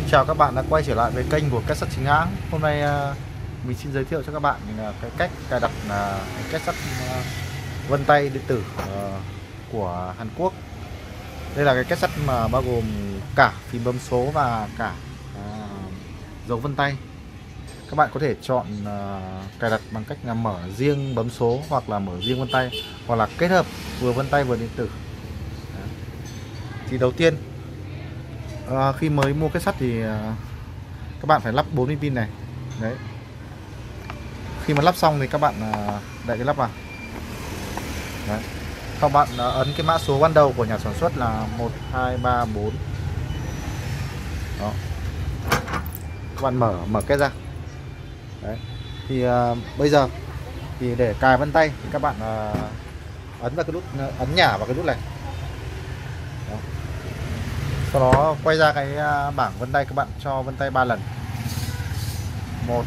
Chào các bạn đã quay trở lại với kênh của Kết Sắt Chính Hãng. Hôm nay mình xin giới thiệu cho các bạn cái cách cài đặt kết sắt vân tay điện tử của Hàn Quốc. Đây là cái kết sắt mà bao gồm cả phím bấm số và cả dấu vân tay. Các bạn có thể chọn cài đặt bằng cách là mở riêng bấm số hoặc là mở riêng vân tay, hoặc là kết hợp vừa vân tay vừa điện tử. Thì đầu tiên khi mới mua kết sắt thì các bạn phải lắp 40 pin này. Đấy. Khi mà lắp xong thì các bạn đậy cái lắp vào. Đấy. Các bạn ấn cái mã số ban đầu của nhà sản xuất là 1234. Đó. Các bạn mở kết ra. Đấy. Thì bây giờ thì để cài vân tay thì các bạn ấn vào cái nút, ấn nhả vào cái nút này. Đó. Sau đó quay ra cái bảng vân tay, các bạn cho vân tay 3 lần. 1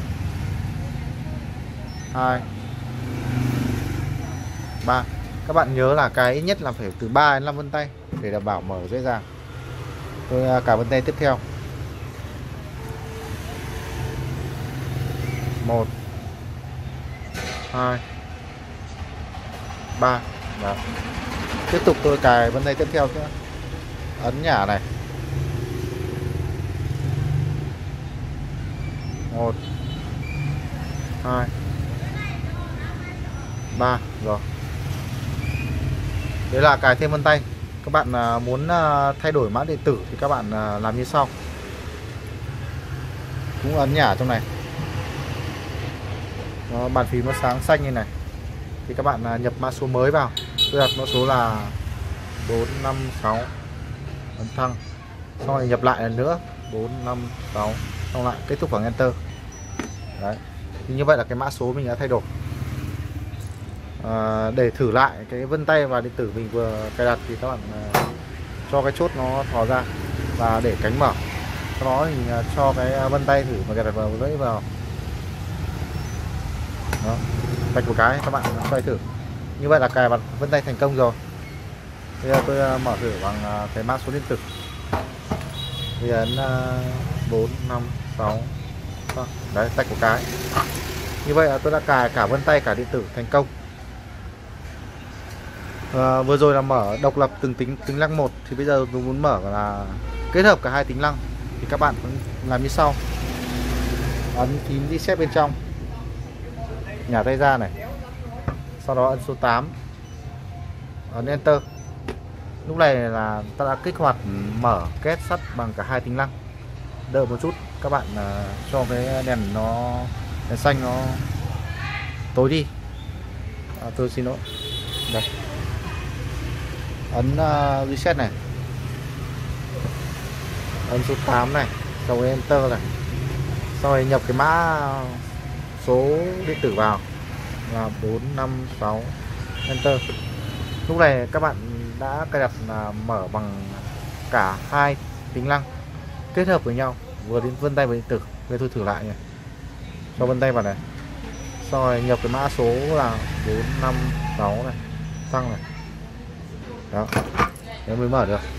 2 3. Các bạn nhớ là cái ít nhất là phải từ 3 đến 5 vân tay để đảm bảo mở dễ dàng. Tôi cài vân tay tiếp theo. 1 2 3. Đó. Tiếp tục tôi cài vân tay tiếp theo nữa. Ấn nhả này. 1 2 3. Rồi. Đấy là cài thêm vân tay. Các bạn muốn thay đổi mã điện tử thì các bạn làm như sau. Cũng ấn nhả trong này. Đó, bàn phím nó sáng xanh như này. Thì các bạn nhập mã số mới vào. Tôi đặt mã số là 456. Ấn thăng. Xong rồi nhập lại lần nữa 456. Xong lại kết thúc bằng Enter. Đấy. Thì như vậy là cái mã số mình đã thay đổi. Để thử lại cái vân tay và điện tử mình vừa cài đặt thì các bạn cho cái chốt nó thò ra và để cánh mở. Sau đó mình cho cái vân tay thử mà cài đặt vào lưỡi vào. Đó. Vạch một cái các bạn xoay thử. Như vậy là cài đặt vân tay thành công rồi. Bây giờ tôi mở thử bằng cái mã số điện tử. Thì ấn 4 5 6. Đấy, tách một cái. Như vậy là tôi đã cài cả vân tay cả điện tử thành công. Vừa rồi là mở độc lập từng tính năng một, thì bây giờ tôi muốn mở là kết hợp cả hai tính năng. Thì các bạn làm như sau. Ấn phím reset bên trong, nhả tay ra này. Sau đó ấn số 8, ấn Enter. Lúc này là ta đã kích hoạt mở kết sắt bằng cả hai tính năng. Đợi một chút, các bạn cho cái đèn xanh nó tối đi. Tôi xin lỗi. Đây. Ấn reset này, ấn số 8 này, sau Enter này, sau rồi nhập cái mã số điện tử vào là 456, Enter. Lúc này các bạn đã cài đặt mở bằng cả hai tính năng kết hợp với nhau, vừa đến vân tay và điện tử. Bây giờ tôi thử lại nhé. Cho vân tay vào này, sau rồi nhập cái mã số là 456 này, tăng này. Đó, thế mới mở được.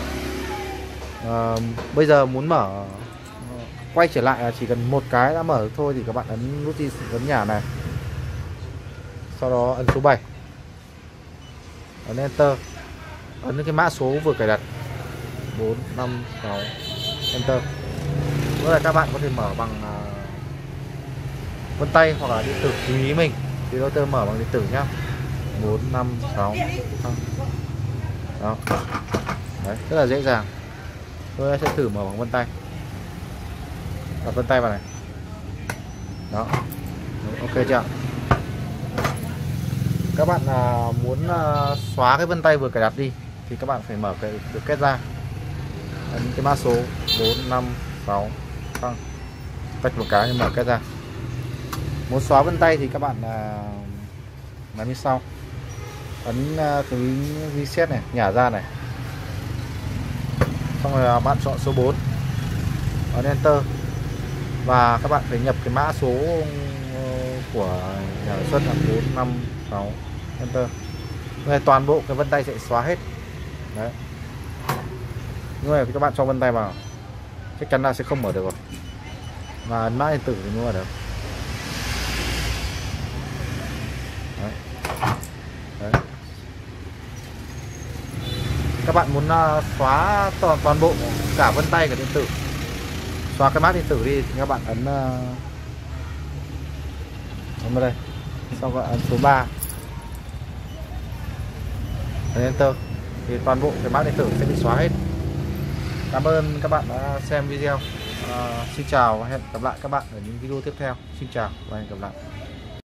Bây giờ muốn mở quay trở lại là chỉ cần một cái đã mở được thôi. Thì các bạn ấn nút ấn nhả này, sau đó ấn số 7, ấn Enter, ấn cái mã số vừa cài đặt 456, Enter. Lúc này các bạn có thể mở bằng vân tay hoặc là điện tử tùy ý mình. Thì tôi mở bằng điện tử nhá. 456. Đó. Đấy, rất là dễ dàng. Tôi sẽ thử mở bằng vân tay. Đặt vân tay vào này. Đó. Ok chưa? Các bạn muốn xóa cái vân tay vừa cài đặt đi thì các bạn phải mở cái kết ra. Ấn cái mã số 456, tách một cái mở kết ra. Muốn xóa vân tay thì các bạn làm như sau. Ấn cái reset này, nhả ra này. Xong rồi bạn chọn số 4, ấn Enter. Và các bạn phải nhập cái mã số của nhà sản xuất là 456, Enter. Rồi toàn bộ cái vân tay sẽ xóa hết. Đấy. Như này thì các bạn cho vân tay vào. chắc chắn là sẽ không mở được rồi. Và ấn mã điện tử thì mới mở được. Đấy. Đấy. Các bạn muốn xóa toàn bộ cả vân tay của điện tử, xóa cái mã điện tử đi thì các bạn ấn vào đây, xong rồi ấn số 3, ấn enter thì toàn bộ cái mã điện tử sẽ bị xóa hết. Cảm ơn các bạn đã xem video. Xin chào và hẹn gặp lại các bạn ở những video tiếp theo. Xin chào và hẹn gặp lại.